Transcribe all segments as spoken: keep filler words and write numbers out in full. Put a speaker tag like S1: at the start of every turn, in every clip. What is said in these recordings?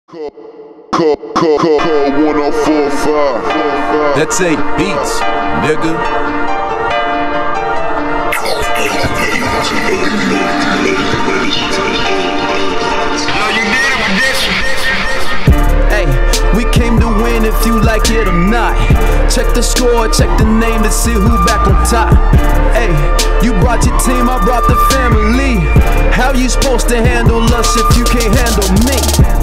S1: Call, call, call, call, call one oh four five.
S2: That's eight beats, nigga.
S3: Hey, we came to win if you like it or not. Check the score, check the name to see who back on top. Hey, you brought your team, I brought the family. How you supposed to handle us if you can't handle me?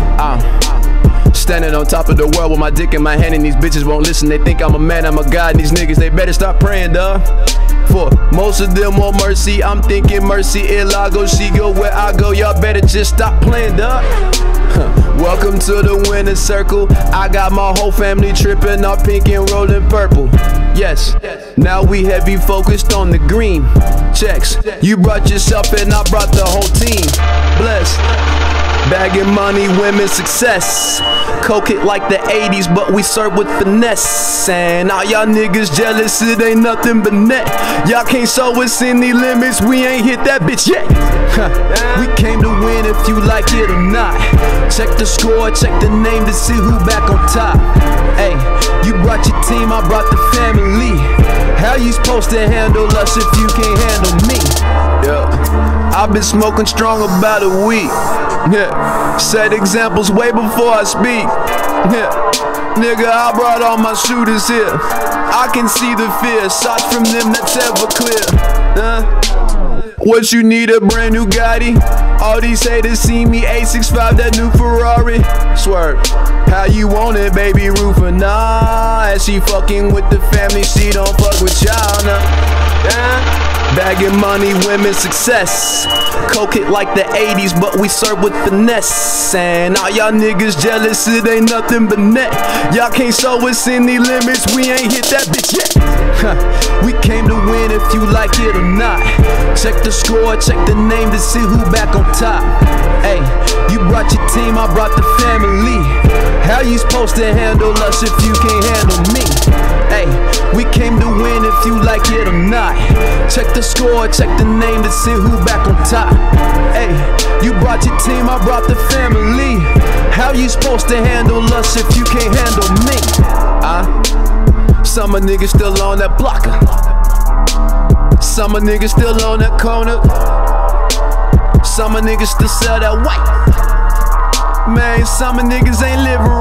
S3: Uh, standing on top of the world with my dick in my hand, and these bitches won't listen. They think I'm a man, I'm a god, and these niggas, they better stop praying, dawg. For most of them want mercy, I'm thinking mercy, Ilago, she go where I go. Y'all better just stop playing, dawg. Welcome to the winner's circle. I got my whole family tripping off pink and rolling purple. Yes, now we heavy focused on the green checks. You brought yourself and I brought the whole team. Bless. Bagging money, women, success. Coke it like the eighties, but we serve with finesse. And all y'all niggas jealous, it ain't nothing but net. Y'all can't show us any limits, we ain't hit that bitch yet. We came to win if you like it or not. Check the score, check the name to see who back on top. Hey, you brought your team, I brought the family. How you supposed to handle us if you can't handle me? Yeah, I've been smoking strong about a week. Yeah, set examples way before I speak. Yeah, nigga, I brought all my shooters here. I can see the fear, shots from them that's ever clear. Uh, what you need, a brand new Gotti? All these haters see me eight six five, that new Ferrari. Swerve, how you want it, baby Rufa? Nah, as she fucking with the family, she don't fuck with y'all, nah. Yeah. Bagging money, women, success. Coke it like the eighties, but we serve with finesse. And all y'all niggas jealous, it ain't nothing but net. Y'all can't show us any limits, we ain't hit that bitch yet. We came to win if you like it or not. Check the score, check the name to see who back on top. Hey, you brought your team, I brought the family. How you supposed to handle us if you can't handle me? Hey, we came to win if you like it or not. Check the score, check the name to see who back on top. Hey, you brought your team, I brought the family. How you supposed to handle us if you can't handle me? Uh, some of niggas still on that blocker. Some of niggas still on that corner. Some of niggas still sell that white. Man, some of niggas ain't living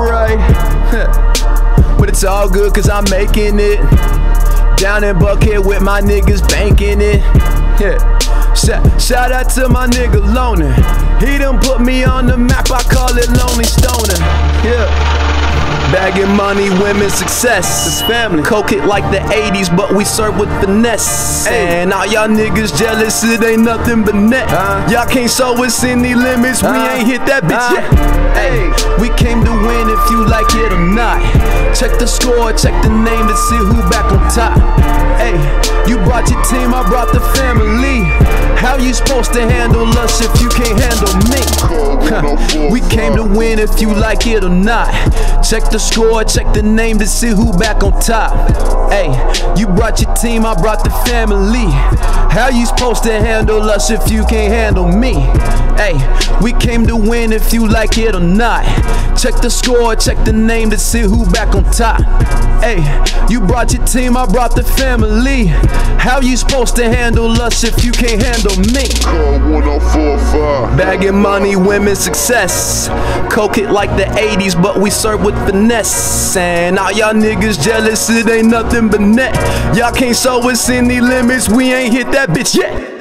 S3: right. But it's all good cause I'm making it. Down in Buckhead with my niggas banking it. Yeah. Shout, shout out to my nigga Loner. He done put me on the map, I call it Lonely Stoner. Yeah. Bagging money, women, success. It's family. Coke it like the eighties, but we serve with finesse. Ay. And all y'all niggas jealous, it ain't nothing but net. Uh, y'all can't show us any limits, uh, we ain't hit that bitch uh, yet. Hey, we came to win if you like it or not. Check the score, check the name to see who back on top. Hey, you brought your team, I brought the family. How you supposed to handle us if you can't handle me? We came to win if you like it or not. Check the score, check the name to see who back on top. Hey, you brought your team, I brought the family. How you supposed to handle us if you can't handle me? Hey, we came to win if you like it or not. Check the score, check the name to see who back on top. Hey, you brought your team, I brought the family. How you supposed to handle us if you can't handle me?
S1: Call one oh four five.
S3: Bagging money, women, success. Coke it like the eighties, but we serve with finesse. And all y'all niggas jealous, it ain't nothing but net. Y'all can't show us any limits, we ain't hit that bitch yet.